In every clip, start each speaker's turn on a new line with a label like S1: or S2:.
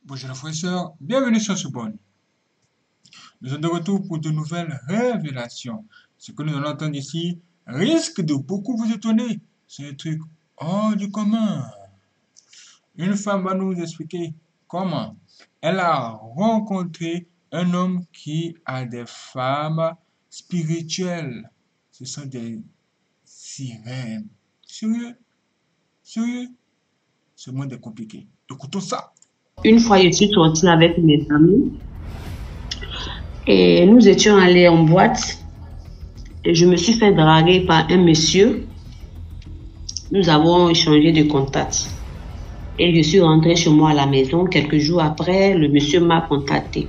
S1: Bonjour les frères et sœurs, bienvenue sur ce bon. Nous sommes de retour pour de nouvelles révélations. Ce que nous allons entendre ici risque de beaucoup vous étonner. C'est un truc hors du commun. Une femme va nous expliquer comment elle a rencontré un homme qui a des femmes spirituelles. Ce sont des sirènes. Sérieux? Sérieux? Ce monde est compliqué. Écoutons ça.
S2: Une fois, je suis sortie avec mes amis et nous étions allés en boîte et je me suis fait draguer par un monsieur. Nous avons échangé de contacts et je suis rentrée chez moi à la maison. Quelques jours après, le monsieur m'a contacté.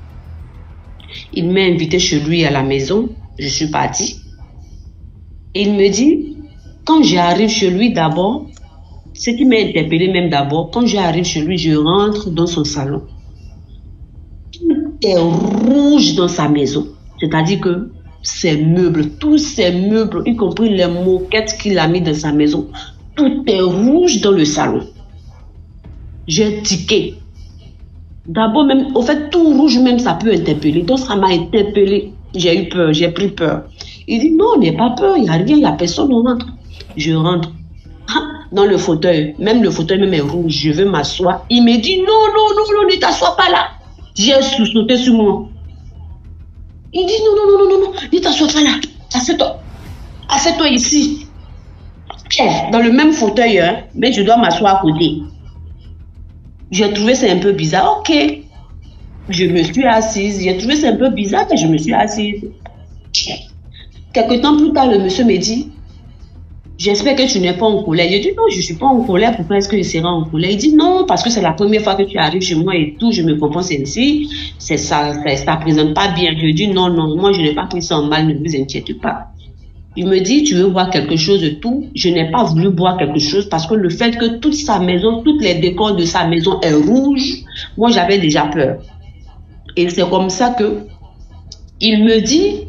S2: Il m'a invité chez lui à la maison. Je suis partie. Et il me dit, quand j'arrive chez lui d'abord, ce qui m'a interpellé même d'abord, quand j'arrive chez lui, je rentre dans son salon. Tout est rouge dans sa maison. C'est-à-dire que ses meubles, tous ses meubles, y compris les moquettes qu'il a mis dans sa maison, tout est rouge dans le salon. J'ai tiqué. D'abord même, au fait, tout rouge même, ça peut interpeller. Donc ça m'a interpellé. J'ai eu peur, j'ai pris peur. Il dit, non, n'aie pas peur, il n'y a rien, il n'y a personne, on rentre. Je rentre. Dans le fauteuil, même le fauteuil même est rouge, je veux m'asseoir. Il me dit, non, non, non, non, ne t'assois pas là. J'ai sauté sur moi. Il dit, non, non, non, non, non, ne t'assois pas là. Assieds-toi. Assieds-toi ici. Dans le même fauteuil, hein, mais je dois m'asseoir à côté. J'ai trouvé ça un peu bizarre. Ok. Je me suis assise. J'ai trouvé ça un peu bizarre, mais je me suis assise. Quelque temps plus tard, le monsieur me dit, j'espère que tu n'es pas en colère. Je dis non, je ne suis pas en colère. Pourquoi est-ce que je serai en colère? Il dit non, parce que c'est la première fois que tu arrives chez moi et tout. Je me comprends ainsi. Ça ne présente pas bien. Je dis non, non, moi je n'ai pas pris ça en mal, ne vous inquiétez pas. Il me dit, tu veux boire quelque chose de tout? Je n'ai pas voulu boire quelque chose parce que le fait que toute sa maison, toutes les décors de sa maison est rouge, moi j'avais déjà peur. Et c'est comme ça que il me dit,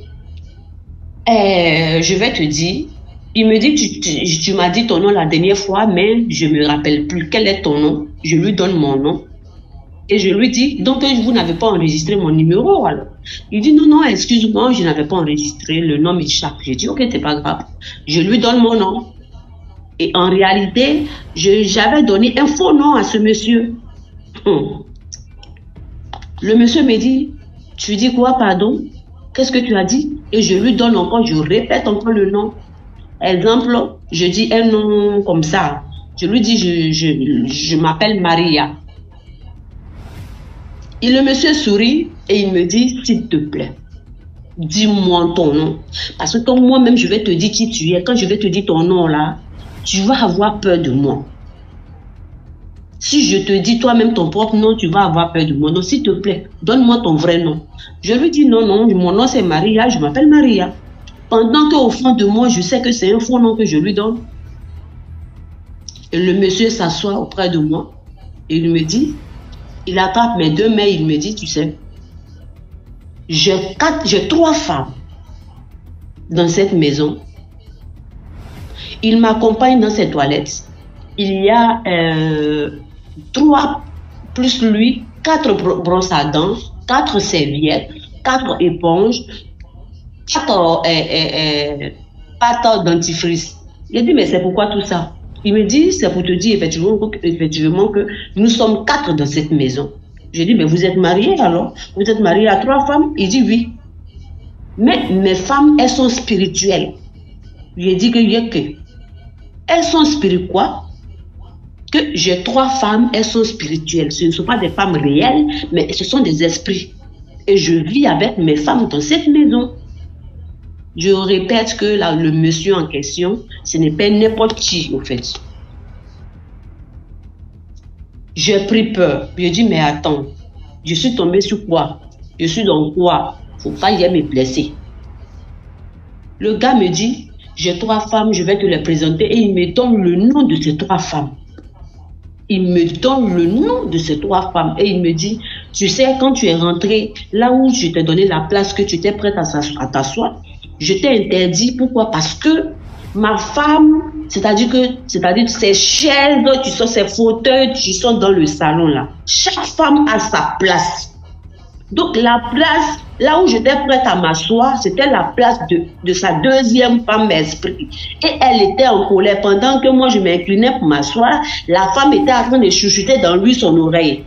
S2: je vais te dire. Il me dit, tu m'as dit ton nom la dernière fois, mais je ne me rappelle plus. Quel est ton nom? Je lui donne mon nom. Et je lui dis, donc vous n'avez pas enregistré mon numéro alors? Il dit, non, non, excuse-moi, je n'avais pas enregistré, le nom m'échappe. J'ai dit, ok, c'est pas grave. Je lui donne mon nom. Et en réalité, j'avais donné un faux nom à ce monsieur. Le monsieur me dit, tu dis quoi, pardon? Qu'est-ce que tu as dit? Et je lui donne encore, je répète encore le nom. Exemple, je dis un nom comme ça. Je lui dis, je m'appelle Maria. Et le monsieur sourit et il me dit, s'il te plaît, dis-moi ton nom. Parce que quand moi-même, je vais te dire qui tu es, quand je vais te dire ton nom là, tu vas avoir peur de moi. Si je te dis toi-même ton propre nom, tu vas avoir peur de moi. Donc, s'il te plaît, donne-moi ton vrai nom. Je lui dis, non, non, mon nom c'est Maria, je m'appelle Maria. Pendant qu'au fond de moi, je sais que c'est un faux nom que je lui donne. Et le monsieur s'assoit auprès de moi. Et il me dit, il attrape mes deux mains, il me dit, tu sais, j'ai 3 femmes dans cette maison. Il m'accompagne dans ses toilettes. Il y a 3 plus lui, 4 brosses à dents, 4 serviettes, 4 éponges, 4 pâtes dentifrice. J'ai dit, mais c'est pourquoi tout ça? Il me dit, c'est pour te dire effectivement que nous sommes 4 dans cette maison. J'ai dit, mais vous êtes mariés alors? Vous êtes mariés à 3 femmes? Il dit oui. Mais mes femmes, elles sont spirituelles. J'ai dit que elles sont spirituelles quoi? Que j'ai 3 femmes, elles sont spirituelles. Ce ne sont pas des femmes réelles, mais ce sont des esprits. Et je vis avec mes femmes dans cette maison. Je répète que là, le monsieur en question, ce n'est pas n'importe qui, au fait. J'ai pris peur. Je dis, mais attends, je suis tombée sur quoi? Je suis dans quoi? Faut pas y me blesser. Le gars me dit, j'ai 3 femmes, je vais te les présenter. Et il me donne le nom de ces 3 femmes. Il me donne le nom de ces 3 femmes. Et il me dit, tu sais, quand tu es rentré, là où je t'ai donné la place, que tu étais prête à t'asseoir, je t'ai interdit. Pourquoi? Parce que Ma femme, c'est-à-dire ces chaises, tu sens ces fauteuils, tu sens dans le salon là. Chaque femme a sa place. Donc la place, là où j'étais prête à m'asseoir, c'était la place de sa deuxième femme esprit. Et elle était en colère. Pendant que moi je m'inclinais pour m'asseoir, la femme était en train de chuchoter dans lui son oreille.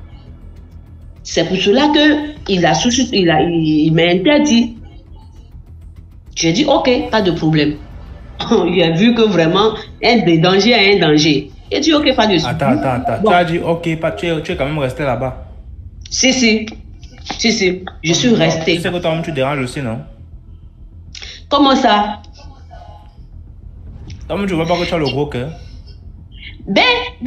S2: C'est pour cela qu'il m'a interdit. J'ai dit ok, pas de problème. Il a vu que vraiment un danger est un danger. Il a dit ok, pas de souci.
S3: Attends.
S2: Bon.
S3: Tu as dit ok, tu es quand même resté là-bas.
S2: Si, je suis restée.
S3: Tu sais que toi-même tu déranges aussi, non?
S2: Comment ça?
S3: Toi-même tu vois pas que tu as le gros cœur?
S2: Ben,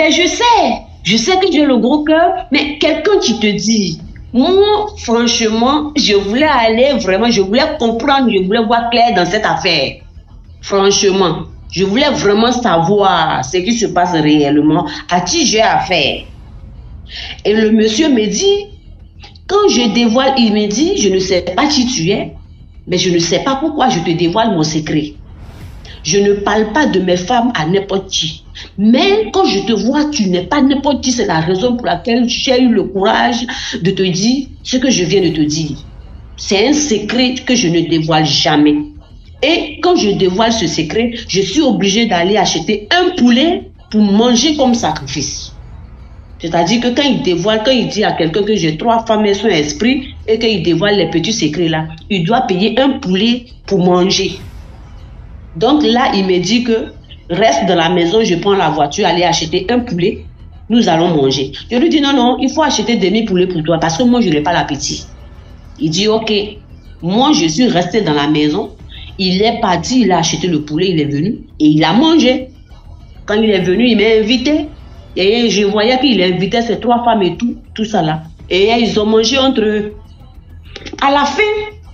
S2: je sais que j'ai le gros cœur, mais quelqu'un qui te dit, moi, franchement, je voulais comprendre, je voulais voir clair dans cette affaire. Franchement, je voulais vraiment savoir ce qui se passe réellement, à qui j'ai affaire. Et le monsieur me dit, quand je dévoile, il me dit, je ne sais pas qui tu es, mais je ne sais pas pourquoi je te dévoile mon secret. Je ne parle pas de mes femmes à n'importe qui. Mais quand je te vois, tu n'es pas n'importe qui. C'est la raison pour laquelle j'ai eu le courage de te dire ce que je viens de te dire. C'est un secret que je ne dévoile jamais. Et quand je dévoile ce secret, je suis obligée d'aller acheter un poulet pour manger comme sacrifice. C'est-à-dire que quand il dit à quelqu'un que j'ai 3 femmes et son esprit et qu'il dévoile les petits secrets là, il doit payer un poulet pour manger. Donc là, il me dit que reste dans la maison, je prends la voiture, aller acheter un poulet, nous allons manger. Je lui dis non, il faut acheter demi-poulet pour toi parce que moi, je n'ai pas l'appétit. Il dit ok, moi, je suis restée dans la maison. Il est parti, il a acheté le poulet, il est venu et il a mangé. Quand il est venu, il m'a invité. Et je voyais qu'il invitait ses 3 femmes et tout ça là. Et ils ont mangé entre eux. À la fin,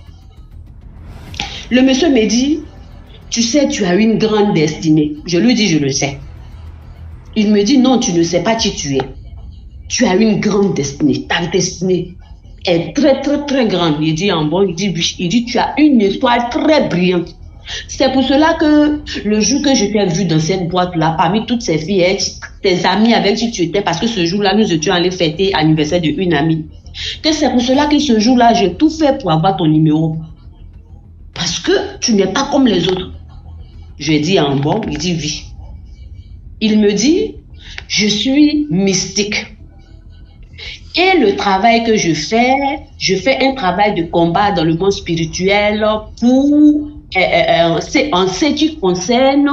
S2: le monsieur me dit, tu sais, tu as une grande destinée. Je lui dis, je le sais. Il me dit, non, tu ne sais pas qui tu es. Tu as une grande destinée. Ta destinée est très, très, très grande. Il dit, en bon, il dit, tu as une étoile très brillante. C'est pour cela que le jour que je t'ai vu dans cette boîte-là, parmi toutes ces filles, tes amis avec qui tu étais, parce que ce jour-là, nous étions allés fêter l'anniversaire d'une amie. Que c'est pour cela que ce jour-là, j'ai tout fait pour avoir ton numéro. Parce que tu n'es pas comme les autres. Je lui ai dit en bon, il dit oui. Il me dit, je suis mystique. Et le travail que je fais un travail de combat dans le monde spirituel pour en ce qui concerne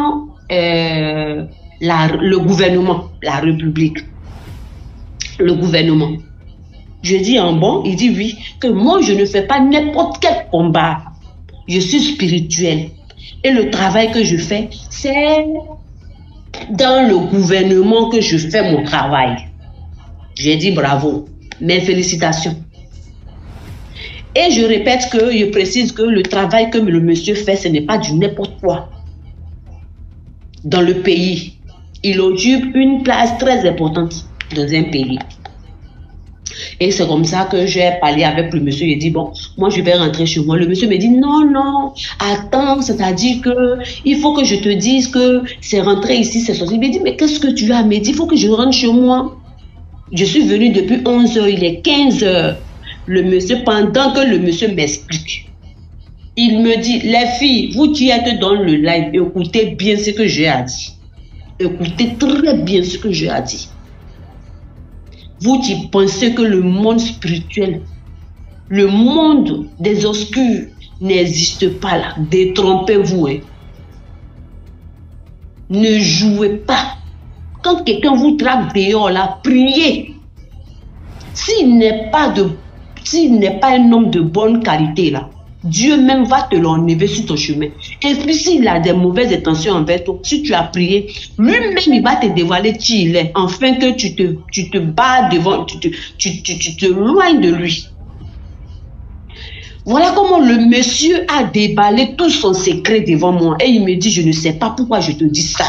S2: le gouvernement, la République, le gouvernement. Je dis en bon, il dit oui, que moi je ne fais pas n'importe quel combat. Je suis spirituel. Et le travail que je fais, c'est dans le gouvernement que je fais mon travail. J'ai dit bravo, mes félicitations. Et je répète je précise que le travail que le monsieur fait, ce n'est pas du n'importe quoi. Dans le pays, il occupe une place très importante dans un pays. Et c'est comme ça que j'ai parlé avec le monsieur. Il dit, bon, moi je vais rentrer chez moi. Le monsieur me dit, non, attends, c'est-à-dire que il faut que je te dise que c'est rentré ici, c'est sorti. Il me dit, mais qu'est-ce que tu as? Il me dit, il faut que je rentre chez moi. Je suis venue depuis 11 h, il est 15 h. Le monsieur, pendant que le monsieur m'explique, il me dit, les filles, vous qui êtes dans le live, écoutez bien ce que j'ai à dire. Écoutez très bien ce que j'ai à dire. Vous qui pensez que le monde spirituel, le monde des obscurs n'existe pas là, détrompez-vous. Hein. Ne jouez pas. Quand quelqu'un vous traque dehors là, priez. S'il n'est pas un homme de bonne qualité là, Dieu même va te l'enlever sur ton chemin. Et puis s'il a des mauvaises intentions envers toi, si tu as prié, lui-même il va te dévoiler qui il est, afin que tu te bats devant, tu te loignes de lui. Voilà comment le monsieur a déballé tout son secret devant moi. Et il me dit, je ne sais pas pourquoi je te dis ça.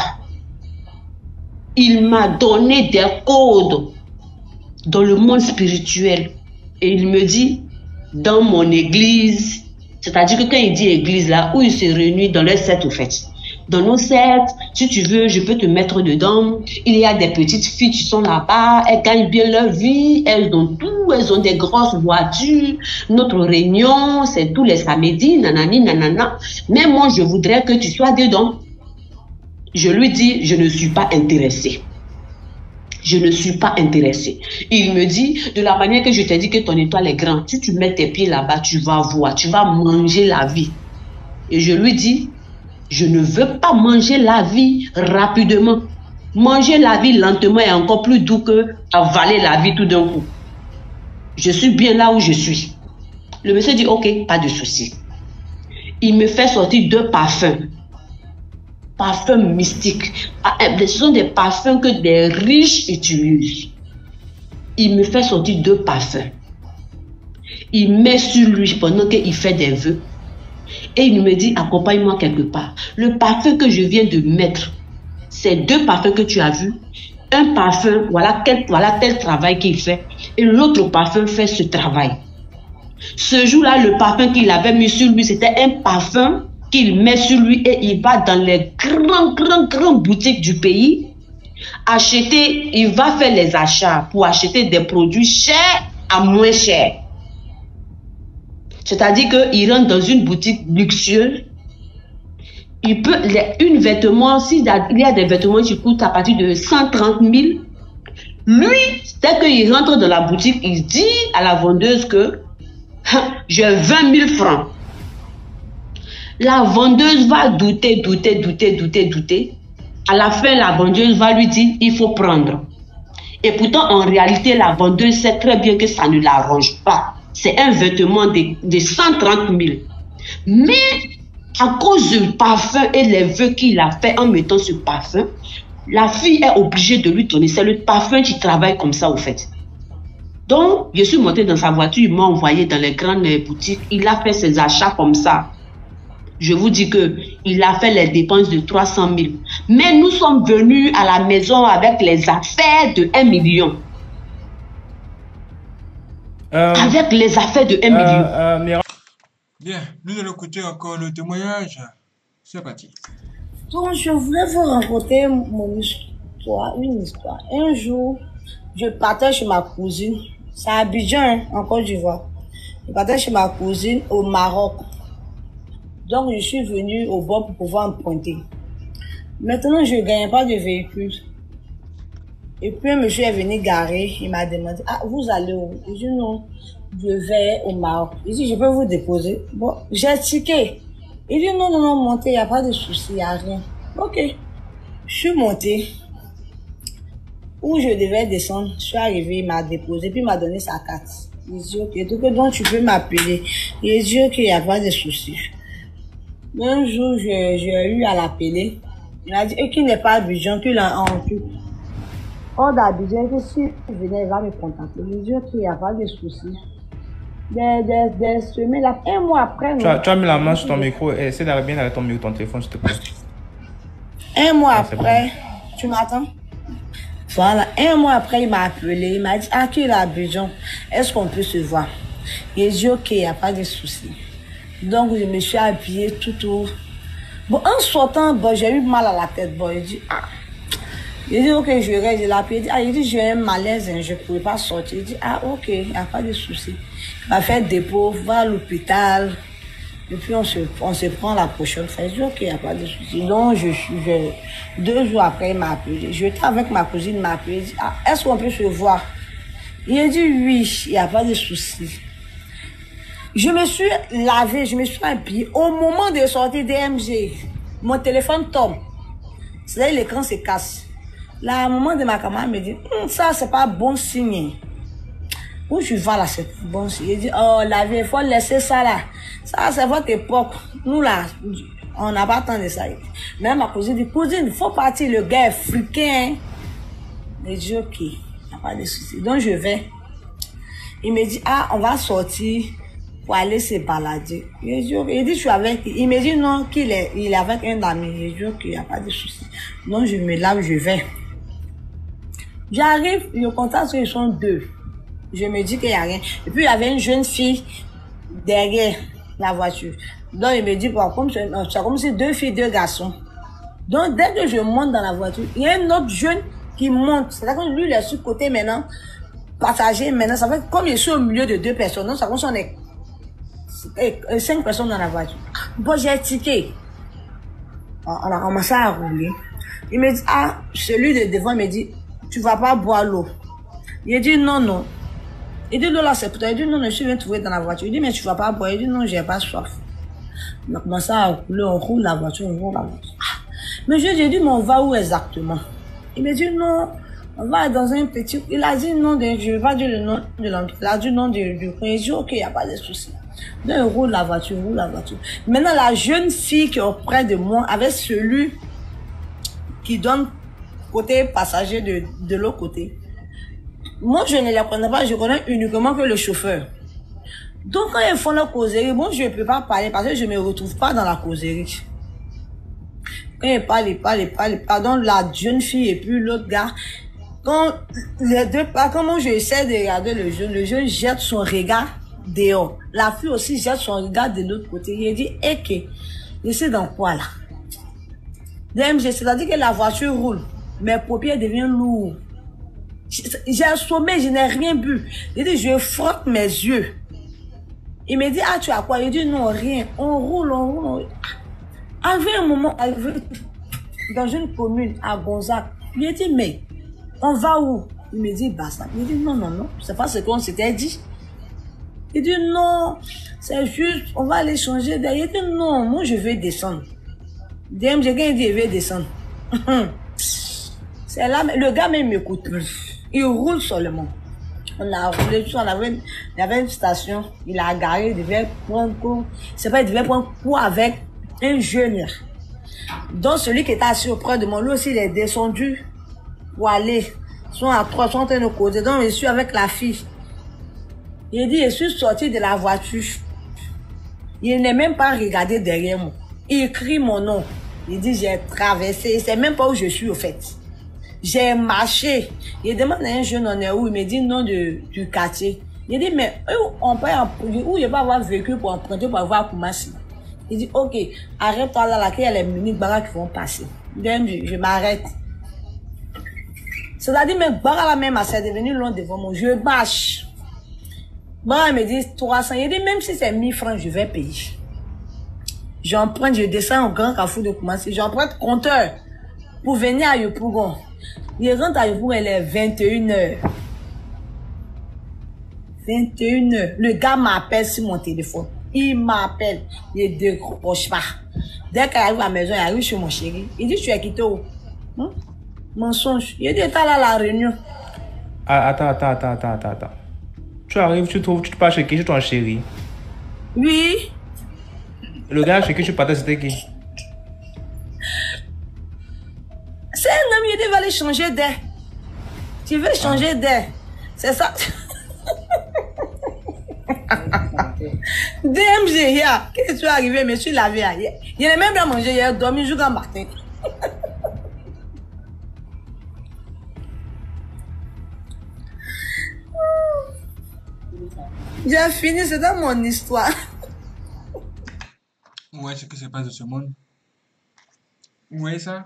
S2: Il m'a donné des codes dans le monde spirituel. Et il me dit, dans mon église, c'est-à-dire que quand il dit église là, où il se réunit dans les 7 au fait, dans nos sets. Si tu veux, je peux te mettre dedans. Il y a des petites filles qui sont là-bas. Elles gagnent bien leur vie. Elles ont tout. Elles ont des grosses voitures. Notre réunion, c'est tous les samedis. Nanani, nanana. Mais moi, je voudrais que tu sois dedans. Je lui dis, je ne suis pas intéressée. Je ne suis pas intéressée. Il me dit, de la manière que je t'ai dit que ton étoile est grande, si tu mets tes pieds là-bas, tu vas voir, tu vas manger la vie. Et je lui dis, je ne veux pas manger la vie rapidement. Manger la vie lentement est encore plus doux que avaler la vie tout d'un coup. Je suis bien là où je suis. Le monsieur dit, ok, pas de souci. Il me fait sortir 2 parfums. Parfums mystiques. Ce sont des parfums que des riches utilisent. Il me fait sortir 2 parfums. Il met sur lui pendant qu'il fait des vœux. Et il me dit, accompagne-moi quelque part. Le parfum que je viens de mettre, c'est 2 parfums que tu as vus. Un parfum, voilà tel travail qu'il fait. Et l'autre parfum fait ce travail. Ce jour-là, le parfum qu'il avait mis sur lui, c'était un parfum qu'il met sur lui et il va dans les grandes boutiques du pays acheter, il va faire les achats pour acheter des produits chers à moins cher. C'est-à-dire qu'il rentre dans une boutique luxueuse, il peut, une vêtement, s'il y a des vêtements qui coûtent à partir de 130 000, lui, dès qu'il rentre dans la boutique, il dit à la vendeuse que j'ai 20 000 francs. La vendeuse va douter. À la fin, la vendeuse va lui dire, il faut prendre. Et pourtant, en réalité, la vendeuse sait très bien que ça ne l'arrange pas. C'est un vêtement de 130 000. Mais, à cause du parfum et les vœux qu'il a fait en mettant ce parfum, la fille est obligée de lui donner. C'est le parfum qui travaille comme ça, au fait. Donc, je suis montée dans sa voiture, il m'a envoyé dans les grandes boutiques. Il a fait ses achats comme ça. Je vous dis qu'il a fait les dépenses de 300 000. Mais nous sommes venus à la maison avec les affaires de 1 million. Avec les affaires de 1 million.
S1: Bien, nous allons écouter encore le témoignage. C'est parti.
S4: Donc, je voulais vous raconter une histoire. Un jour, je partais chez ma cousine. C'est à Abidjan, en Côte d'Ivoire. Je partais chez ma cousine au Maroc. Donc, je suis venue au bord pour pouvoir emprunter. Maintenant, je ne gagnais pas de véhicule. Et puis, un monsieur est venu garer. Il m'a demandé, ah, vous allez où? Je dis, non, je vais au Maroc. Il dit, je peux vous déposer? Bon, j'ai ticket. Il dit, non, montez, il n'y a pas de souci, il n'y a rien. Ok. Je suis montée. Où je devais descendre, je suis arrivée, il m'a déposé, puis il m'a donné sa carte. Il dit, ok, donc tu peux m'appeler. Il dit, ok, il n'y a pas de souci. Un jour, j'ai eu à l'appeler. Il m'a dit, et qu'il n'est pas Abidjan, qu'il a en tout. Hors d'Abidjan, que si il venait, il va me contacter. Je dis, ok, il n'y a pas de souci. Des semaines, là, 1 mois après.
S3: Tu as mis la main sur ton micro et essaie d'arriver bien avec ton micro, ton téléphone, s'il te plaît.
S4: 1 mois après, tu m'attends? Voilà, 1 mois après, il m'a appelé. Il m'a dit, ah, qu'il est à Abidjan. Est-ce qu'on peut se voir? Il a dit, ok, il n'y a pas de souci. Donc, je me suis habillée tout. Bon, en sortant, bon, j'ai eu mal à la tête. Bon, il dit, ah. Il dit, ok, je reste. Il a appelé. Il dit, j'ai un malaise, hein, je ne pouvais pas sortir. Il dit, ah, ok, il n'y a pas de souci. Il m'a fait dépôt, va à l'hôpital. Et puis, on se prend la prochaine fois. Il dit, ok, il n'y a pas de souci. Donc, 2 jours après, il m'a appelé. J'étais avec ma cousine, il m'a appelé. Il dit, ah, est-ce qu'on peut se voir? Il a dit, oui, il n'y a pas de souci. Je me suis lavé, je me suis habillée. Au moment de sortir DMG, mon téléphone tombe. C'est là l'écran se casse. Là, à un moment de ma camarade me dit, ça, c'est pas bon signe. Où je vais là, c'est bon signe. Il dit, oh, la vie, il faut laisser ça là. Ça, c'est votre époque. Nous là, on n'a pas tant de ça. Même ma cousine dit, cousine, il faut partir, le gars est friquin. Il dit, ok, il n'y a pas de souci. Donc, je vais. Il me dit, ah, on va sortir pour aller se balader. Il dit, je suis avec. Il me dit non, il est avec un ami. Il dit, ok, il n'y a pas de souci. Donc, je me lave, je vais. J'arrive, je constate qu'ils sont 2. Je me dis qu'il n'y a rien. Et puis, il y avait une jeune fille derrière la voiture. Donc, il me dit, bon, c'est comme si 2 filles, 2 garçons. Donc, dès que je monte dans la voiture, il y a un autre jeune qui monte. C'est-à-dire que lui, il est sur le côté maintenant, passager maintenant. Ça fait comme je suis au milieu de 2 personnes. Donc, ça fait qu'on est 5 personnes dans la voiture. Bon, j'ai tiqué. On a commencé à rouler. Il me dit, ah, celui de devant me dit, tu vas pas boire l'eau. Il dit, non, non. Il dit, l'eau là, c'est pour toi. Il dit, non, non, je viens trouver dans la voiture. Il dit, mais tu vas pas boire. Il dit, non, j'ai pas soif. On a commencé à rouler, on roule la voiture, on roule la voiture. Mais j'ai dit, mais on va où exactement? Il me dit, non, on va dans un petit... Il a dit non, je ne vais pas dire le nom de l'endroit. Il a dit non du coin. Il dit, ok, il n'y a pas de souci. Donc, on roule la voiture, on roule la voiture. Maintenant, la jeune fille qui est auprès de moi, avec celui qui donne côté passager de l'autre côté. Moi, je ne la connais pas, je connais uniquement que le chauffeur. Donc, quand ils font la causerie, moi, je ne peux pas parler parce que je ne me retrouve pas dans la causerie. Quand ils parlent, pardon, la jeune fille et puis l'autre gars, quand les deux parlent, comment je essaie de regarder le jeune jette son regard dehors. La fille aussi jette son regard de l'autre côté. Il dit, ok, je sais dans quoi là? C'est-à-dire que la voiture roule, mes paupières deviennent lourdes. J'ai assommé, je n'ai rien bu. Il dit, je frotte mes yeux. Il me dit, ah, tu as quoi? Il dit, non, rien. On roule. Avait un moment, dans une commune à Gonzague, il a dit, mais on va où? Il me dit, basta. Il dit, non, c'est pas ce qu'on s'était dit. Il dit, non, c'est juste, on va aller changer d'air. Il dit, non, moi je vais descendre. J'ai dit, je vais descendre. C'est là, le gars même m'écoute plus. Il roule seulement. On a roulé, il y avait une station, il a garé, il devait prendre coup. C'est pas, il devait prendre coup avec un jeune. Donc celui qui était assis auprès de moi, lui aussi, il est descendu pour aller. Ils sont à 3, ils sont en train de causer. Donc je suis avec la fille. Il dit, je suis sorti de la voiture. Il n'est même pas regardé derrière moi. Il crie mon nom. Il dit, j'ai traversé. Il sait même pas où je suis au fait. J'ai marché. Il demande à un jeune, on est où? Il me dit, non, du quartier. Il dit, mais où il va avoir vécu pour emprunter pour avoir Koumassi? Il dit, ok, arrête-toi là, qu'il y a les mini barras qui vont passer. Je m'arrête. C'est-à-dire, mes barras là même, c'est devenu long devant moi. Je bâche. Bon, il me dit 300. Il dit, même si c'est 1000 francs, je vais payer. J'emprunte, je descends au Grand Carrefour de Koumassi. J'emprunte compteur pour venir à Yopougon. Il rentre à Yopougon, elle est 21h. 21h. Le gars m'appelle sur mon téléphone. Il m'appelle. Il ne décroche pas. Dès qu'il arrive à la maison, il arrive chez mon chéri. Il dit, tu es quitté où? Mensonge. Il dit, t'as là la réunion.
S3: Attends. Tu arrives, tu te parles chez qui? Chez ton chéri?
S4: Oui.
S3: Le gars chez qui tu partais, c'était qui?
S4: C'est un homme, il dit, va aller changer d'air. Tu veux changer d'air. C'est ça. DMG, hier, qu'est-ce que tu es arrivé, mais tu l'avais hier. Il n'a même pas mangé hier, dormi jusqu'à matin. J'ai fini, c'est dans mon histoire.
S1: Ouais, ce qui se passe dans ce monde. Vous voyez ça?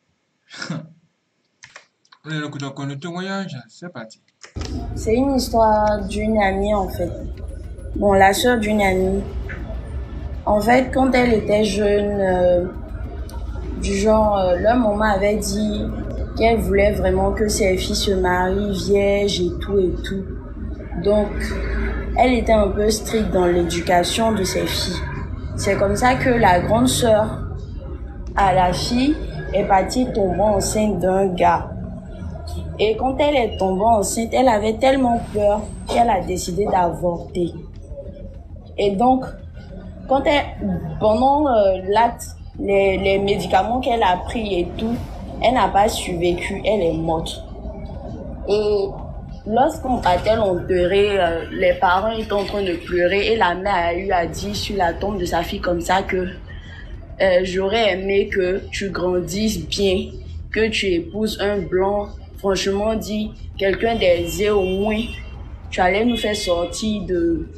S1: Le coup de notre voyage, c'est parti.
S5: C'est une histoire d'une amie en fait. Bon, la sœur d'une amie. En fait, quand elle était jeune, du genre, leur maman avait dit qu'elle voulait vraiment que ses filles se marient vierges et tout. Donc, elle était un peu stricte dans l'éducation de ses filles. C'est comme ça que la grande sœur à la fille est partie tomber enceinte d'un gars. Et quand elle est tombée enceinte, elle avait tellement peur qu'elle a décidé d'avorter. Et donc, pendant l'acte, les médicaments qu'elle a pris et tout, elle n'a pas survécu, elle est morte. Et lorsqu'on partait l'enterrer, les parents étaient en train de pleurer et la mère a eu à dire sur la tombe de sa fille comme ça que j'aurais aimé que tu grandisses bien, que tu épouses un blanc. Franchement dit, quelqu'un d'aisé au moins, tu allais nous faire sortir de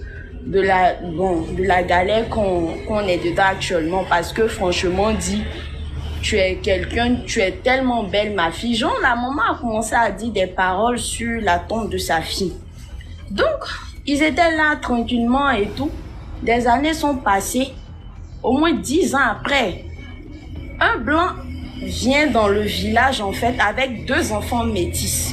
S5: la galère qu'on est dedans actuellement, parce que franchement dit, tu es quelqu'un, tu es tellement belle, ma fille. Genre, la maman a commencé à dire des paroles sur la tombe de sa fille. Donc, ils étaient là tranquillement et tout. Des années sont passées. Au moins 10 ans après, un blanc vient dans le village, en fait, avec 2 enfants métis.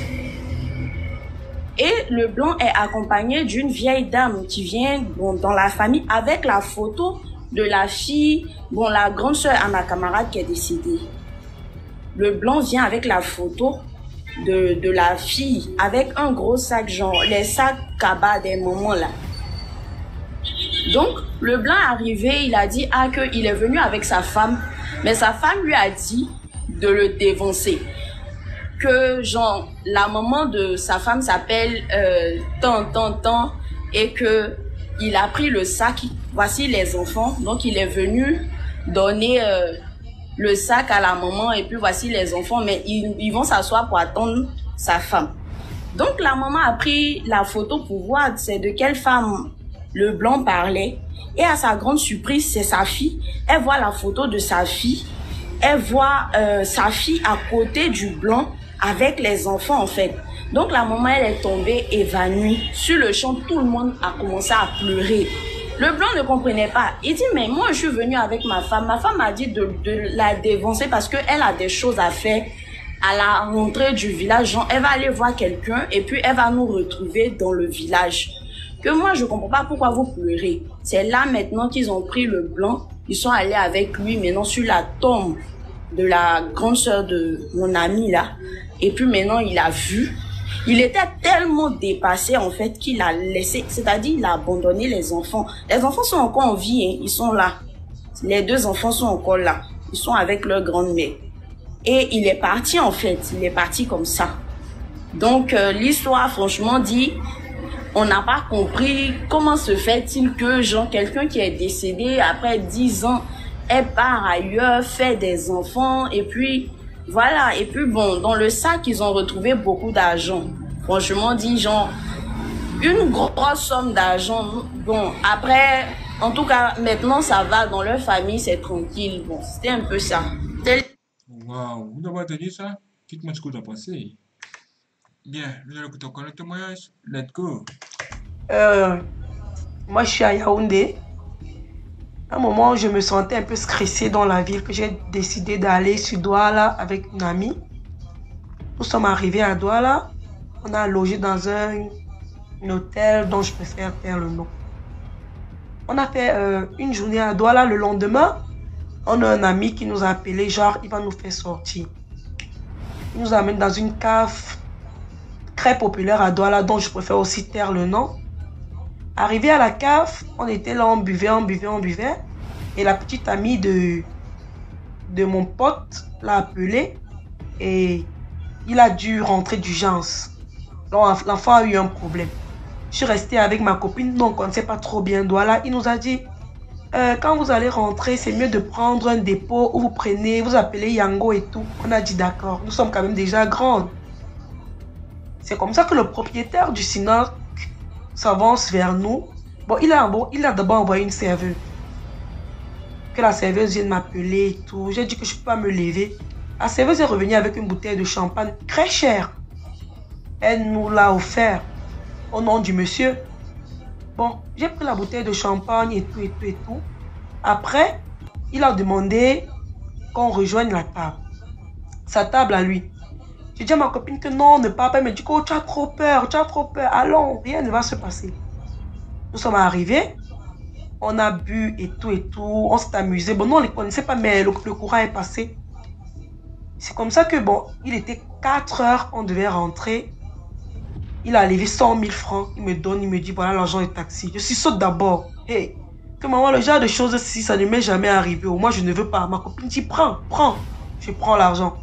S5: Et le blanc est accompagné d'une vieille dame qui vient dans la famille avec la photo de la fille, la grande sœur à ma camarade qui est décédée. Le blanc vient avec la photo de la fille avec un gros sac, genre les sacs cabas des mamans là. Donc, le blanc est arrivé, il a dit qu'il est venu avec sa femme, mais sa femme lui a dit de le défoncer. Que genre la maman de sa femme s'appelle tant et que il a pris le sac, voici les enfants, donc il est venu donner le sac à la maman et puis voici les enfants, mais ils vont s'asseoir pour attendre sa femme. Donc la maman a pris la photo pour voir c'est de quelle femme le blanc parlait et à sa grande surprise c'est sa fille. Elle voit la photo de sa fille, elle voit sa fille à côté du blanc avec les enfants en fait. Donc la maman elle est tombée évanouie. Sur le champ tout le monde a commencé à pleurer. Le blanc ne comprenait pas. Il dit mais moi je suis venu avec ma femme. Ma femme m'a dit de la défoncer parce qu'elle a des choses à faire à la rentrée du village. Genre, elle va aller voir quelqu'un et puis elle va nous retrouver dans le village. Que moi je comprends pas pourquoi vous pleurez. C'est là maintenant qu'ils ont pris le blanc. Ils sont allés avec lui maintenant sur la tombe de la grande sœur de mon ami là. Et puis maintenant il a vu. Il était tellement dépassé en fait qu'il a laissé, c'est-à-dire il a abandonné les enfants. Les enfants sont encore en vie, hein, ils sont là. Les 2 enfants sont encore là. Ils sont avec leur grand-mère. Et il est parti en fait, il est parti comme ça. Donc l'histoire franchement dit, on n'a pas compris comment se fait-il que genre quelqu'un qui est décédé après 10 ans, elle part ailleurs, fait des enfants et puis voilà. Et puis bon, dans le sac, ils ont retrouvé beaucoup d'argent. Franchement dit, genre, une grosse somme d'argent. Bon, après, en tout cas, maintenant, ça va. Dans leur famille, c'est tranquille. Bon, c'était un peu ça.
S1: Waouh, vous avez entendu ça? Dites-moi ce que vous en pensez. Bien, nous allons écouter encore le témoignage. Let's go.
S6: Moi, je suis à Yaoundé. À un moment, je me sentais un peu stressée dans la ville, que j'ai décidé d'aller sur Douala avec une amie. Nous sommes arrivés à Douala. On a logé dans un hôtel dont je préfère faire le nom. On a fait une journée à Douala. Le lendemain, on a un ami qui nous a appelé, genre, il va nous faire sortir. Il nous amène dans une cave très populaire à Douala, dont je préfère aussi taire le nom. Arrivé à la cave, on était là, on buvait. Et la petite amie de mon pote l'a appelé et il a dû rentrer d'urgence. L'enfant a eu un problème. Je suis restée avec ma copine, donc on ne sait pas trop bien Douala. Il nous a dit, quand vous allez rentrer, c'est mieux de prendre un dépôt où vous appelez Yango et tout. On a dit d'accord, nous sommes quand même déjà grandes. C'est comme ça que le propriétaire du Sinac s'avance vers nous. Bon, il a d'abord envoyé une serveuse. Que la serveuse vienne m'appeler et tout. J'ai dit que je ne peux pas me lever. La serveuse est revenue avec une bouteille de champagne très chère. Elle nous l'a offert au nom du monsieur. Bon, j'ai pris la bouteille de champagne et tout. Après, il a demandé qu'on rejoigne la table. Sa table à lui. J'ai dit à ma copine que non, ne parle pas. Elle me dit que tu as trop peur. Allons, rien ne va se passer. Nous sommes arrivés. On a bu et tout. On s'est amusé. Bon, nous, on ne les connaissait pas, mais le courant est passé. C'est comme ça que, bon, il était 4 heures. On devait rentrer. Il a levé 100 000 francs. Il me donne, il me dit, voilà l'argent du taxi. Je suis saute d'abord. Hey, que maman, le genre de choses, si ça ne m'est jamais arrivé, moi, je ne veux pas. Ma copine dit, prends. Je prends l'argent.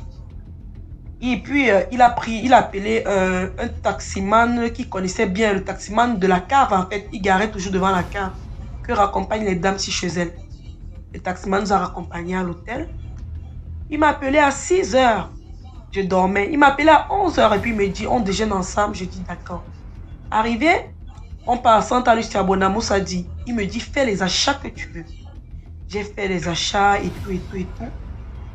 S6: Et puis, il a appelé un taximan qui connaissait bien le taximan de la cave, en fait. Il garait toujours devant la cave, que raccompagne les dames si chez elles. Le taximan nous a raccompagnés à l'hôtel. Il m'a appelé à 6 heures. Je dormais. Il m'a appelé à 11 heures et puis il me dit, on déjeune ensemble. Je dis, d'accord. Arrivé, on part à Santa Lucia Bonamos, a dit, il me dit, fais les achats que tu veux. J'ai fait les achats et tout.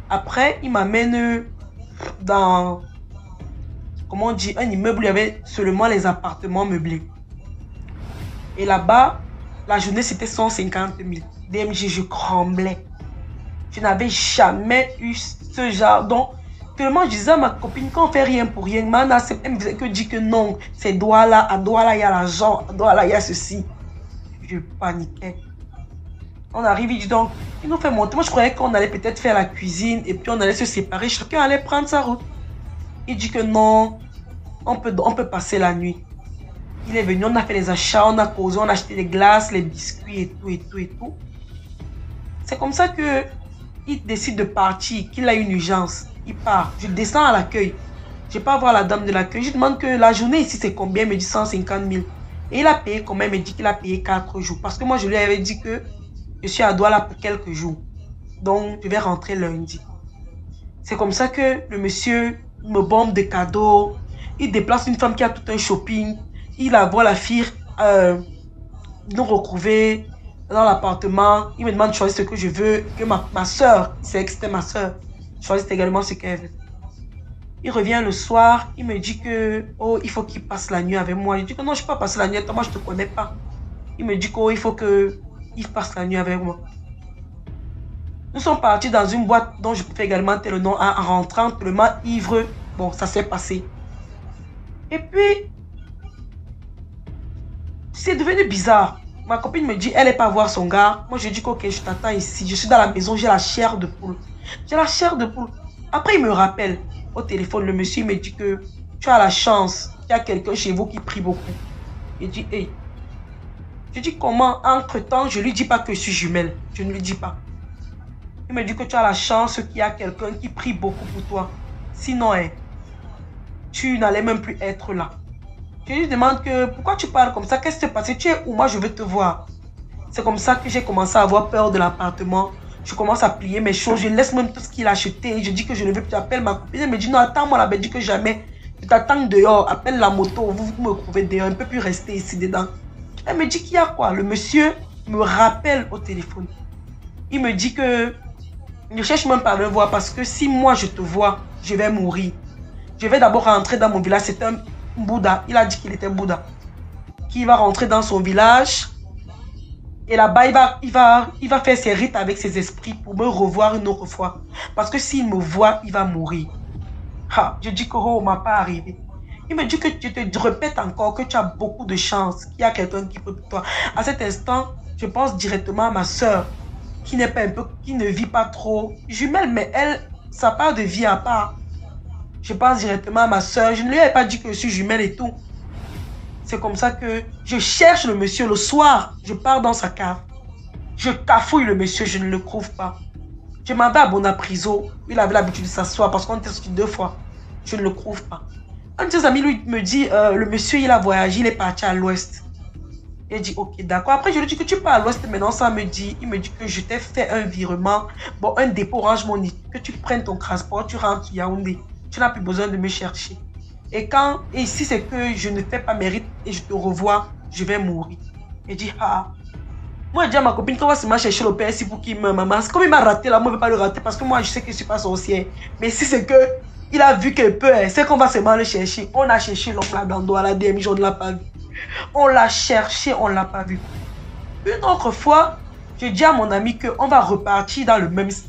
S6: Après, il m'amène dans, comment on dit, un immeuble où il y avait seulement les appartements meublés. Et là-bas, la journée, c'était 150 000. DMG, je tremblais. Je n'avais jamais eu ce genre. Donc, tellement je disais à ma copine qu'on fait rien pour rien. Mana, elle me faisait que dire que non, c'est Douala, à Douala, il y a l'argent, à Douala, il y a ceci. Je paniquais. On arrive, il dit donc, il nous fait monter. Moi, je croyais qu'on allait peut-être faire la cuisine et puis on allait se séparer. Chacun allait prendre sa route. Il dit que non, on peut passer la nuit. Il est venu, on a fait les achats, on a causé, on a acheté les glaces, les biscuits et tout, et tout, et tout. C'est comme ça que il décide de partir, qu'il a une urgence. Il part. Je descends à l'accueil. Je ne vais pas voir la dame de l'accueil. Je demande que la journée ici, c'est combien? Il me dit 150 000. Et il a payé combien? Il me dit qu'il a payé 4 jours. Parce que moi, je lui avais dit que je suis à Douala pour quelques jours. Donc, je vais rentrer lundi. C'est comme ça que le monsieur me bombe des cadeaux. Il déplace une femme qui a tout un shopping. Il voit la fille nous retrouver dans l'appartement. Il me demande de choisir ce que je veux. Que ma soeur, c'est que c'était ma soeur, choisit également ce qu'elle veut. Il revient le soir. Il me dit que oh, il faut qu'il passe la nuit avec moi. Je dis que non, je ne peux pas passer la nuit avec toi. Moi, je ne te connais pas. Il me dit qu'il faut qu'il passe la nuit avec moi. Nous sommes partis dans une boîte dont je peux également te le nom en rentrant tellement ivre. Bon, ça s'est passé. Et puis, c'est devenu bizarre. Ma copine me dit, elle n'est pas voir son gars. Moi, je dis que ok, je t'attends ici. Je suis dans la maison, j'ai la chair de poule. J'ai la chair de poule. Après, il me rappelle au téléphone, le monsieur me dit que tu as la chance. Il y a quelqu'un chez vous qui prie beaucoup. Il dit, hey. Je dis comment, entre-temps, je ne lui dis pas que je suis jumelle. Je ne lui dis pas. Il me dit que tu as la chance qu'il y a quelqu'un qui prie beaucoup pour toi. Sinon, tu n'allais même plus être là. Je lui demande que pourquoi tu parles comme ça? Qu'est-ce qui s'est passé? Tu es où? Moi, je veux te voir. C'est comme ça que j'ai commencé à avoir peur de l'appartement. Je commence à plier mes choses. Je laisse même tout ce qu'il a acheté. Je dis que je ne veux plus. J'appelle ma copine. Elle me dit non, attends-moi là-bas. Je dis que jamais. Je t'attends dehors. Appelle la moto. Vous me trouvez dehors. On ne peut plus rester ici dedans. Elle me dit qu'il y a quoi? Le monsieur me rappelle au téléphone. Il me dit que ne cherche même pas à me voir parce que si moi je te vois, je vais mourir. Je vais d'abord rentrer dans mon village. C'est un Bouddha. Il a dit qu'il était Bouddha. Qu'il va rentrer dans son village. Et là-bas, il va faire ses rites avec ses esprits pour me revoir une autre fois. Parce que s'il me voit, il va mourir. Ha, je dis que oh, m'a pas arrivé. Il me dit que je te répète encore que tu as beaucoup de chance. Qu'il y a quelqu'un qui peut pour toi. À cet instant, je pense directement à ma soeur. Qui n'est pas un peu, qui ne vit pas trop jumelle, mais elle, ça part de vie à part. Je pense directement à ma soeur. Je ne lui avais pas dit que je suis jumelle et tout. C'est comme ça que je cherche le monsieur le soir. Je pars dans sa cave. Je cafouille le monsieur, je ne le trouve pas. Je m'en vais à Bonapriso. Il avait l'habitude de s'asseoir parce qu'on était sortis 2 fois. Je ne le trouve pas. Un de ses amis lui me dit, le monsieur il a voyagé, il est parti à l'ouest. Il dit ok d'accord. Après je lui dis que tu pars à l'ouest maintenant. Ça me dit, il me dit que je t'ai fait un virement. Bon, un dépôt Orange Money. Que tu prennes ton transport, tu rentres Yaoundé. Tu n'as plus besoin de me chercher. Et si c'est que je ne fais pas mérite et je te revois, je vais mourir. Il dit ah. Moi je dis à ma copine qu'on va seulement chercher le père ici pour qu'il me maman. Comme il m'a raté là, moi je ne vais pas le rater parce que moi je sais que je ne suis pas sorcière. Mais si c'est que il a vu qu'elle peut, c'est qu'on va seulement le chercher. On a cherché l'homme là dans la DMJ, on ne l'a pas vu. On l'a cherché, on ne l'a pas vu. Une autre fois, je dis à mon ami qu'on va repartir dans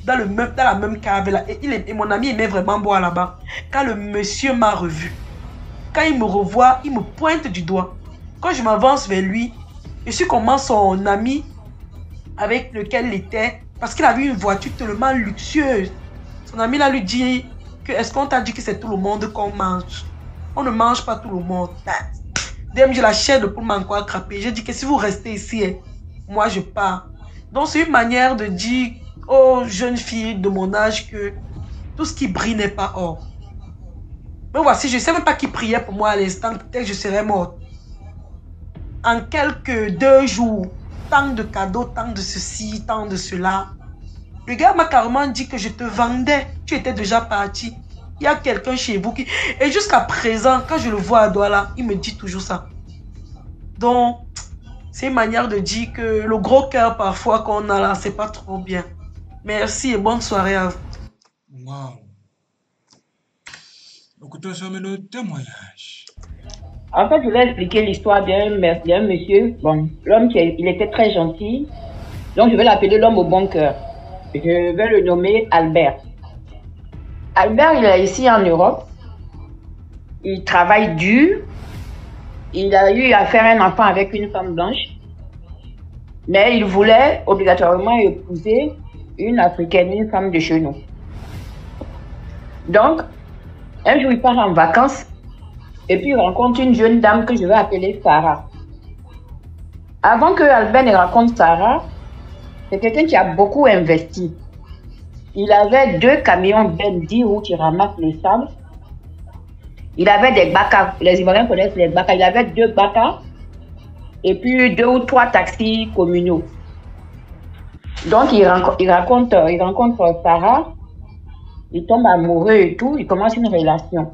S6: la même cave là. Et mon ami aimait vraiment boire là-bas. Quand le monsieur m'a revu, quand il me revoit, il me pointe du doigt. Quand je m'avance vers lui, je suis comme son ami avec lequel il était, parce qu'il avait une voiture tellement luxueuse. Son ami là lui dit que est-ce qu'on t'a dit que c'est tout le monde qu'on mange? On ne mange pas tout le monde. Dès j'ai la chair de poule m'a encore attrapé. J'ai dit que si vous restez ici, moi je pars. Donc c'est une manière de dire aux jeunes filles de mon âge que tout ce qui brille n'est pas or. Mais voici, je ne sais même pas qui priait pour moi à l'instant. Peut-être que je serais morte. En quelques 2 jours, tant de cadeaux, tant de ceci, tant de cela. Le gars m'a carrément dit que je te vendais. Tu étais déjà parti. Il y a quelqu'un chez vous qui... Et jusqu'à présent, quand je le vois à Douala, il me dit toujours ça. Donc, c'est une manière de dire que le gros cœur parfois qu'on a là, c'est pas trop bien. Merci et bonne soirée à vous.
S1: Waouh. Écoutez, ça me donne le témoignage.
S7: En fait, je vais expliquer l'histoire d'un monsieur. Bon, l'homme, il était très gentil. Donc, je vais l'appeler l'homme au bon cœur. Je vais le nommer Albert. Albert, il est ici en Europe. Il travaille dur. Il a eu à faire un enfant avec une femme blanche. Mais il voulait obligatoirement épouser une africaine, une femme de chez nous. Donc, un jour, il part en vacances. Et puis, il rencontre une jeune dame que je vais appeler Sarah. Avant que Albert ne rencontre Sarah, c'est quelqu'un qui a beaucoup investi. Il avait 2 camions Bendy où qui ramassent le sable. Il avait des bakas. Les Ivoiriens connaissent les bakas. Il avait 2 bakas et puis 2 ou 3 taxis communaux. Donc, il rencontre Sarah. Il tombe amoureux et tout. Il commence une relation.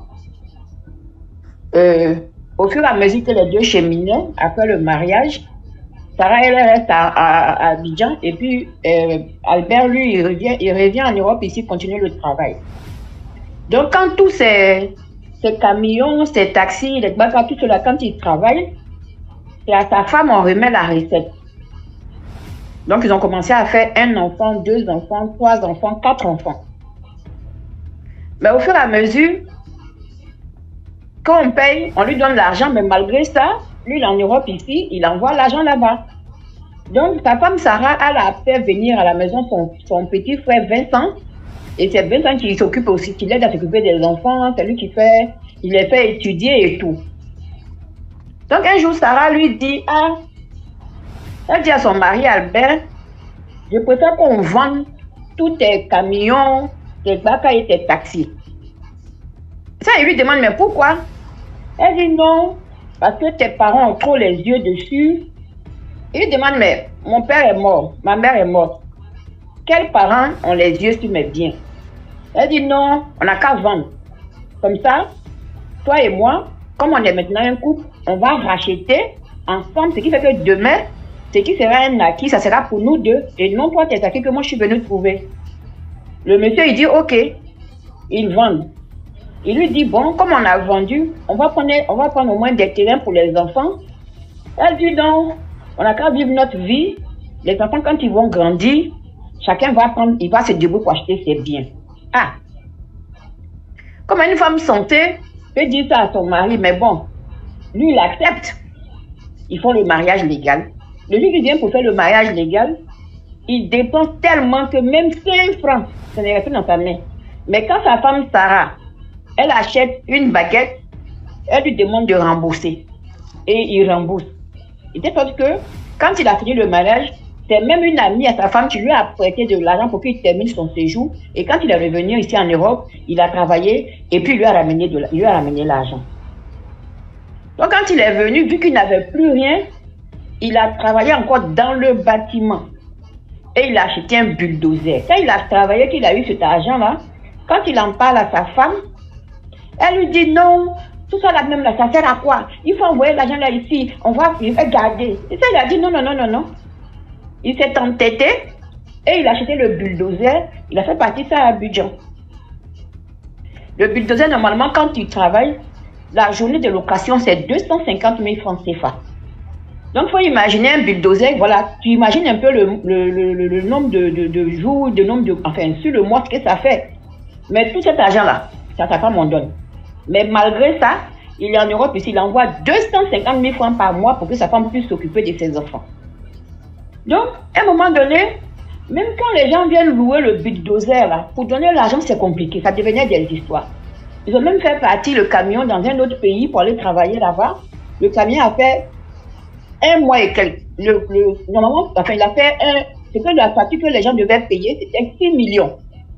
S7: Au fur et à mesure que les deux cheminaient, après le mariage, Sarah, elle reste à Abidjan et puis Albert, lui, il revient en Europe ici, continuer le travail. Donc, quand tous ces camions, ces taxis, les bacs, tout cela, quand il travaille, c'est à sa femme, on remet la recette. Donc, ils ont commencé à faire 1 enfant, 2 enfants, 3 enfants, 4 enfants. Mais au fur et à mesure, quand on paye, on lui donne l'argent, mais malgré ça, lui, il est en Europe ici, il envoie l'argent là-bas. Donc, sa femme Sarah, elle a fait venir à la maison son petit frère Vincent. Et c'est Vincent qui s'occupe aussi, qui l'aide à s'occuper des enfants. C'est lui qui fait, il les fait étudier et tout. Donc, un jour, Sarah lui dit, elle dit à son mari Albert, je préfère qu'on vende tous tes camions, tes bacs et tes taxis. Ça, il lui demande, mais pourquoi? Elle dit non, parce que tes parents ont trop les yeux dessus. Il lui demande, mais mon père est mort, ma mère est morte. Quels parents ont les yeux sur mes biens? Elle dit non, on n'a qu'à vendre. Comme ça, toi et moi, comme on est maintenant un couple, on va racheter ensemble, ce qui fait que demain, ce qui sera un acquis, ça sera pour nous deux, et non toi tes acquis que moi je suis venu trouver. Le monsieur, il dit ok, ils vendent. Il lui dit, bon, comme on a vendu, on va prendre au moins des terrains pour les enfants. Elle dit, non, on n'a qu'à vivre notre vie. Les enfants, quand ils vont grandir, chacun va prendre, il va se débrouiller pour acheter ses biens. Ah! Comme une femme santé peut dire ça à son mari, mais bon, lui, il accepte. Ils font le mariage légal. Le jour qui vient pour faire le mariage légal, il dépense tellement que même 5 francs, ça n'est resté dans sa main. Mais quand sa femme Sarah, elle achète une baguette, elle lui demande de rembourser. Et il rembourse. Et de sorte que, quand il a fini le mariage, c'est même une amie à sa femme qui lui a prêté de l'argent pour qu'il termine son séjour. Et quand il est revenu ici en Europe, il a travaillé et puis il lui a ramené l'argent. Donc quand il est venu, vu qu'il n'avait plus rien, il a travaillé encore dans le bâtiment. Et il a acheté un bulldozer. Quand il a travaillé, qu'il a eu cet argent-là, quand il en parle à sa femme, elle lui dit non, tout ça là même là, ça sert à quoi? Il faut envoyer l'argent là ici, il va garder. Et ça, il a dit non, non, non, non, non. Il s'est entêté et il a acheté le bulldozer, il a fait partir ça à Abidjan. Le bulldozer, normalement, quand tu travailles, la journée de location, c'est 250 000 francs CFA. Donc, il faut imaginer un bulldozer, voilà, tu imagines un peu le nombre de jours, enfin, sur le mois, ce que ça fait. Mais tout cet argent-là, ça, sa femme m'en donne. Mais malgré ça, il est en Europe ici, il envoie 250 000 francs par mois pour que sa femme puisse s'occuper de ses enfants. Donc, à un moment donné, même quand les gens viennent louer le bulldozer, là, pour donner l'argent, c'est compliqué, ça devenait des histoires. Ils ont même fait partir le camion dans un autre pays pour aller travailler là-bas. Le camion a fait 1 mois et quelques. Normalement, enfin, il a fait c'est que la facture que les gens devaient payer, c'était 6 millions.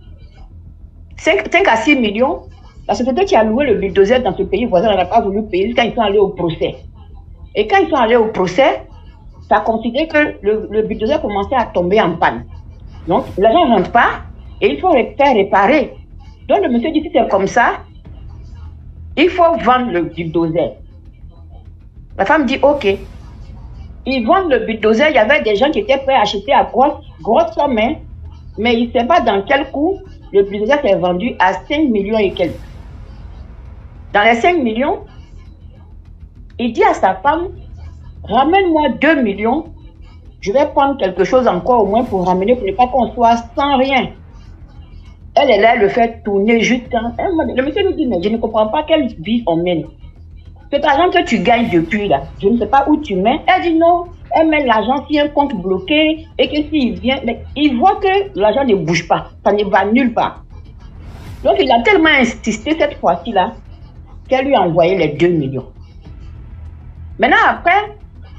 S7: 5 à 6 millions. La société qui a loué le bulldozer dans ce pays voisin n'a pas voulu payer quand ils sont allés au procès. Et quand ils sont allés au procès, ça a considéré que le bulldozer commençait à tomber en panne. Donc, l'argent ne rentre pas et il faut faire réparer. Donc, le monsieur dit si c'est comme ça, il faut vendre le bulldozer. La femme dit ok. Ils vendent le bulldozer. Il y avait des gens qui étaient prêts à acheter à grosse somme, mais il ne sait pas dans quel coup le bulldozer s'est vendu à 5 millions et quelques. Dans les 5 millions, il dit à sa femme, ramène-moi 2 millions, je vais prendre quelque chose encore au moins pour ramener, pour ne pas qu'on soit sans rien. Elle est là, elle le fait tourner jusqu'à... Le monsieur lui dit, mais je ne comprends pas quelle vie on mène. Cet argent que tu gagnes depuis là, je ne sais pas où tu mets. Elle dit non, elle met l'argent sur un compte bloqué et que s'il vient, mais il voit que l'argent ne bouge pas, ça ne va nulle part. Donc il a tellement insisté cette fois-ci là qu'elle lui a envoyé les 2 millions. Maintenant après,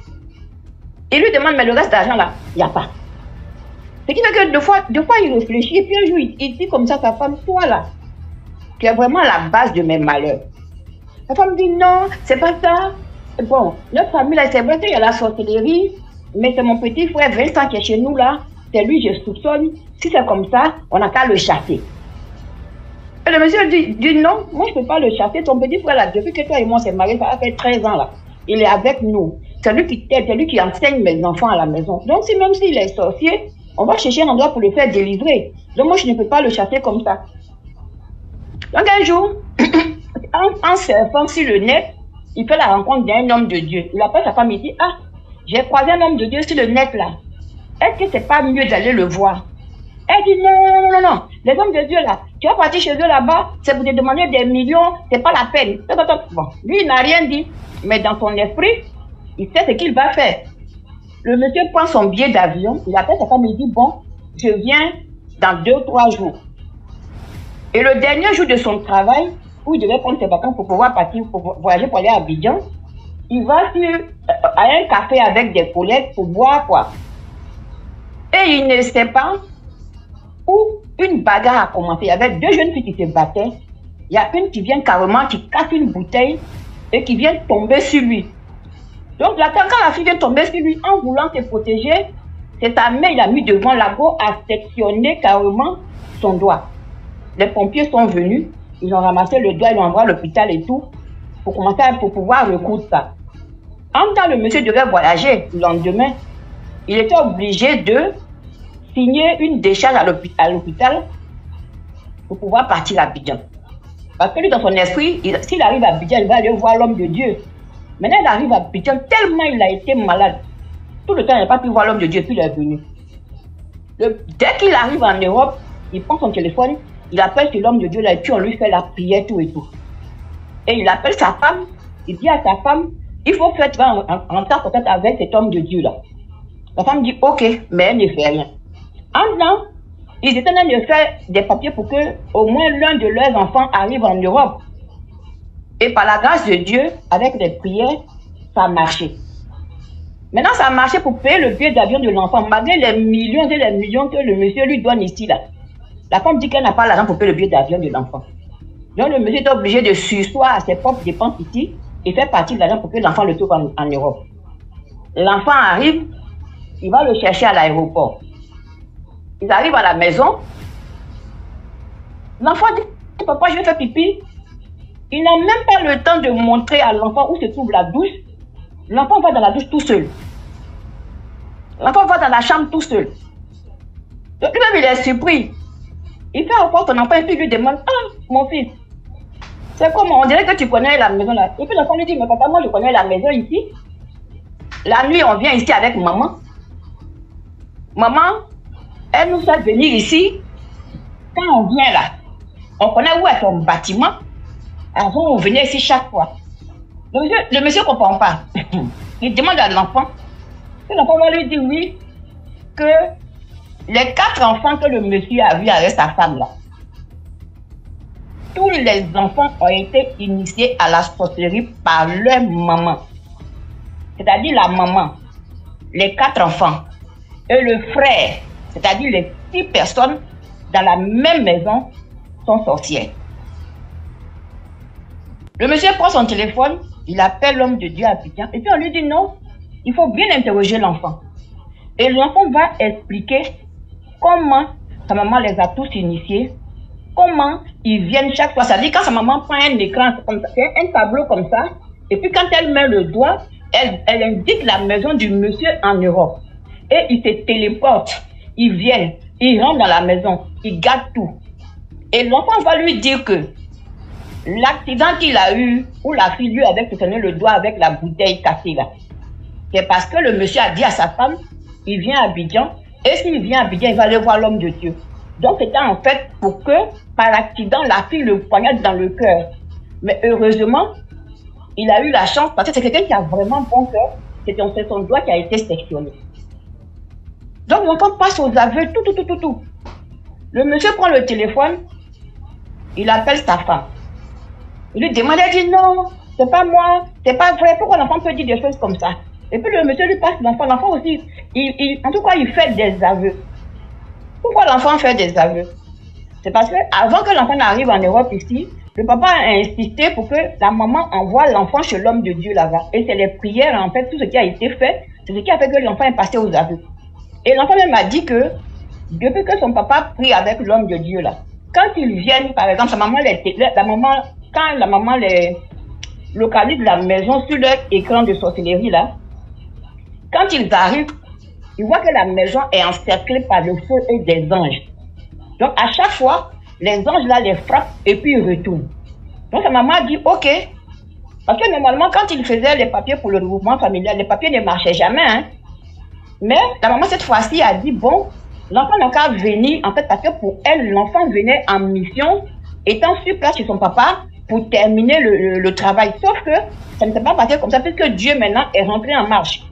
S7: il lui demande mais le reste d'argent là, il n'y a pas. Ce qui fait que deux fois il réfléchit et puis un jour il dit comme ça à sa femme, toi là, qui est vraiment la base de mes malheurs. La femme dit non, c'est pas ça. Bon, notre famille là, c'est vrai qu'il y a la sorcellerie, mais c'est mon petit frère Vincent qui est chez nous là. C'est lui, je soupçonne. Si c'est comme ça, on n'a qu'à le chasser. Et le monsieur dit non, moi je ne peux pas le chasser. Ton petit frère là, depuis que toi et moi on s'est mariés, ça fait 13 ans là. Il est avec nous. C'est lui qui t'aide, c'est lui qui enseigne mes enfants à la maison. Donc si même s'il est sorcier, on va chercher un endroit pour le faire délivrer. Donc moi je ne peux pas le chasser comme ça. Donc un jour, en surfant sur le net, il fait la rencontre d'un homme de Dieu. Il appelle sa femme et dit, ah, j'ai croisé un homme de Dieu sur le net là. Est-ce que c'est pas mieux d'aller le voir? Elle dit, non. Les hommes de Dieu là, tu vas partir chez eux là-bas, c'est pour te demander des millions, c'est pas la peine. Bon, lui il n'a rien dit, mais dans son esprit, il sait ce qu'il va faire. Le monsieur prend son billet d'avion, il appelle sa femme et il dit, bon, je viens dans 2-3 jours. Et le dernier jour de son travail, où il devait prendre ses vacances pour pouvoir partir, pour voyager pour aller à Abidjan, il va à un café avec des collègues pour boire quoi. Et il ne sait pas où une bagarre a commencé. Il y avait 2 jeunes filles qui se battaient. Il y a une qui vient carrément, qui casse une bouteille et qui vient tomber sur lui. Donc là, quand la fille vient tomber sur lui, en voulant se protéger, c'est sa main, il a mis devant la go, a sectionné carrément son doigt. Les pompiers sont venus, ils ont ramassé le doigt, ils l'ont envoyé à l'hôpital et tout, pour pouvoir recoudre ça. En temps, le monsieur devait voyager le lendemain. Il était obligé de signer une décharge à l'hôpital pour pouvoir partir à Abidjan. Parce que lui, dans son esprit, s'il arrive à Abidjan, il va aller voir l'homme de Dieu. Maintenant, il arrive à Abidjan, tellement il a été malade. Tout le temps, il n'a pas pu voir l'homme de Dieu, puis il est venu. Dès qu'il arrive en Europe, il prend son téléphone, il appelle sur l'homme de Dieu là, et puis on lui fait la prière, tout et tout. Et il appelle sa femme, il dit à sa femme, il faut faire entrer en contact avec cet homme de Dieu là. La femme dit ok, mais elle ne fait rien. En temps, ils étaient en train de faire des papiers pour que au moins l'un de leurs enfants arrive en Europe. Et par la grâce de Dieu, avec les prières, ça a marché. Maintenant, ça a marché pour payer le billet d'avion de l'enfant, malgré les millions et les millions que le monsieur lui donne ici là. La femme dit qu'elle n'a pas l'argent pour payer le billet d'avion de l'enfant. Donc le monsieur est obligé de sursoir à ses propres dépenses ici et faire partie de l'argent pour que l'enfant le trouve en Europe. L'enfant arrive, il va le chercher à l'aéroport. Ils arrivent à la maison. L'enfant dit, papa, je vais faire pipi. Il n'a même pas le temps de montrer à l'enfant où se trouve la douche. L'enfant va dans la douche tout seul. L'enfant va dans la chambre tout seul. Donc lui-même, il est surpris. Il fait encore son enfant et puis il lui demande, ah, mon fils, c'est comment? On dirait que tu connais la maison là. Et puis l'enfant lui dit, mais papa, moi je connais la maison ici. La nuit, on vient ici avec maman. Maman, elle nous fait venir ici. Quand on vient là, on connaît où est son bâtiment. Avant, on venait ici chaque fois. Le monsieur ne comprend pas. Il demande à l'enfant. Et l'enfant va lui dire oui, que les 4 enfants que le monsieur a vus avec sa femme là, tous les enfants ont été initiés à la sorcellerie par leur maman. C'est-à-dire la maman, les 4 enfants et le frère, c'est-à-dire les 6 personnes dans la même maison sont sorcières. Le monsieur prend son téléphone, il appelle l'homme de Dieu à Abidjan et puis on lui dit non, il faut bien interroger l'enfant. Et l'enfant va expliquer comment sa maman les a tous initiés, comment ils viennent chaque fois. Ça dit quand sa maman prend un écran, comme ça, un tableau comme ça, et puis quand elle met le doigt, elle indique la maison du monsieur en Europe. Et ils se téléportent, ils viennent, ils rentrent dans la maison, ils gardent tout. Et l'enfant va lui dire que l'accident qu'il a eu, où la fille lui avait tourné le doigt avec la bouteille cassée là, c'est parce que le monsieur a dit à sa femme, il vient à Abidjan, et s'il vient à Abidjan, il va aller voir l'homme de Dieu. Donc c'était en fait pour que, par accident, la fille le poignarde dans le cœur. Mais heureusement, il a eu la chance, parce que c'est quelqu'un qui a vraiment bon cœur, c'était son doigt qui a été sectionné. Donc l'enfant passe aux aveux, tout. Le monsieur prend le téléphone, il appelle sa femme. Il lui demande, elle dit non, c'est pas moi, c'est pas vrai, pourquoi l'enfant peut dire des choses comme ça? Et puis le monsieur lui passe l'enfant aussi, en tout cas il fait des aveux. Pourquoi l'enfant fait des aveux? C'est parce que avant que l'enfant n'arrive en Europe ici, le papa a insisté pour que la maman envoie l'enfant chez l'homme de Dieu là-bas. Et c'est les prières, en fait, tout ce qui a été fait, c'est ce qui a fait que l'enfant est passé aux aveux. Et l'enfant même a dit que, depuis que son papa prie avec l'homme de Dieu là, quand ils viennent, par exemple, quand la maman les localise la maison sur leur écran de sorcellerie là, quand ils arrivent, ils voient que la maison est encerclée par le feu et des anges. Donc à chaque fois, les anges là les frappent et puis ils retournent. Donc sa maman dit ok, parce que normalement quand ils faisaient les papiers pour le regroupement familial, les papiers ne marchaient jamais. Hein. Mais la maman cette fois-ci a dit bon, l'enfant n'a qu'à venir, en fait parce que pour elle, l'enfant venait en mission, étant sur place chez son papa, pour terminer le travail. Sauf que ça ne s'est pas passé comme ça, puisque Dieu maintenant est rentré en marche.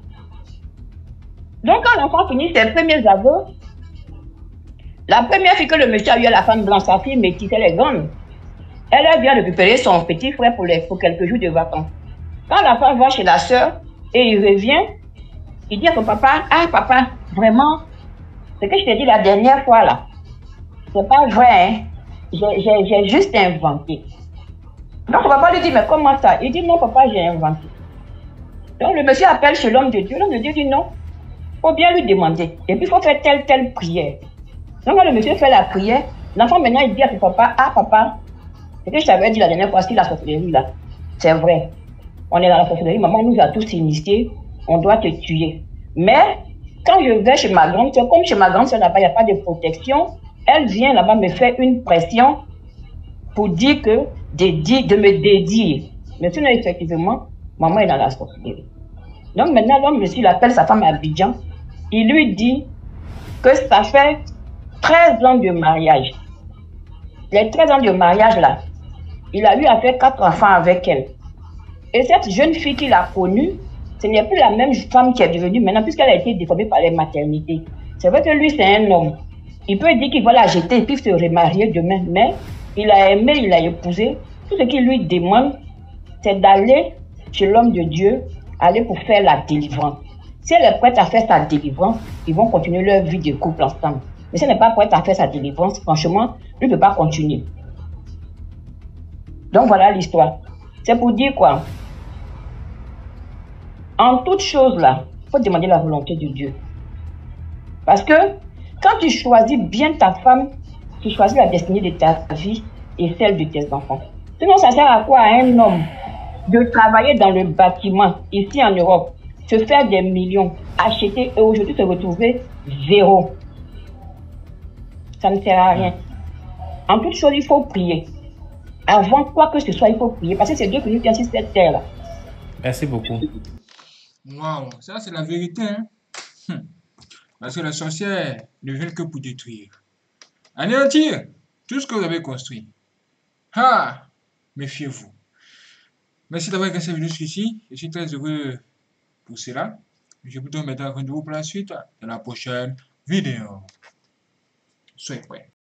S7: Donc quand l'enfant finit ses premiers aveux, la première fille que le monsieur a eu à la femme blanche, sa fille métisse, elle est grande. Elle vient récupérer son petit frère pour quelques jours de vacances. Quand la femme va chez la sœur et il revient, il dit à son papa, ah papa, vraiment, ce que je t'ai dit la dernière fois là, c'est pas vrai, hein? J'ai juste inventé. Donc son papa lui dit, mais comment ça? Il dit, non papa, j'ai inventé. Donc le monsieur appelle chez l'homme de Dieu. L'homme de Dieu dit non, il faut bien lui demander. Et puis il faut faire telle prière. Donc quand le monsieur fait la prière, l'enfant maintenant il dit à son papa, ah papa, ce que je t'avais dit la dernière fois, c'est la sorcellerie là. C'est vrai. On est dans la sorcellerie, maman nous a tous initiés, on doit te tuer. Mais quand je vais chez ma grande soeur, comme chez ma grande soeur là-bas, il n'y a pas de protection, elle vient là-bas me faire une pression pour dire que de me dédier. Mais sinon, effectivement, maman est dans la sorcellerie. Donc maintenant, l'homme, monsieur, il appelle sa femme à Abidjan. Il lui dit que ça fait 13 ans de mariage. Les 13 ans de mariage là, il a eu à faire 4 enfants avec elle. Et cette jeune fille qu'il a connue, ce n'est plus la même femme qui est devenue maintenant, puisqu'elle a été déformée par les maternités. C'est vrai que lui, c'est un homme. Il peut dire qu'il va la jeter et puis se remarier demain, mais il a aimé, il a épousé. Tout ce qu'il lui demande, c'est d'aller chez l'homme de Dieu, aller pour faire la délivrance. Si elle est prête à faire sa délivrance, ils vont continuer leur vie de couple ensemble. Mais si elle n'est pas prête à faire sa délivrance, franchement, lui ne peut pas continuer. Donc voilà l'histoire. C'est pour dire quoi? En toute chose là, il faut demander la volonté de Dieu. Parce que quand tu choisis bien ta femme, tu choisis la destinée de ta vie et celle de tes enfants. Sinon, ça sert à quoi à un homme de travailler dans le bâtiment ici en Europe, se faire des millions, acheter et aujourd'hui se retrouver zéro? Ça ne sert à rien. En toute chose, il faut prier. Avant quoi que ce soit, il faut prier. Parce que c'est Dieu qui nous tient sur cette terre-là.
S3: Merci beaucoup.
S1: Waouh, ça c'est la vérité, hein? Parce que les sorcières ne viennent que pour détruire. Anéantir tout ce que vous avez construit. Ah, méfiez-vous. Merci d'avoir regardé cette vidéo jusqu'ici. Je suis très heureux pour cela. Je vous donne maintenant rendez-vous pour la suite dans la prochaine vidéo. Soyez prêts.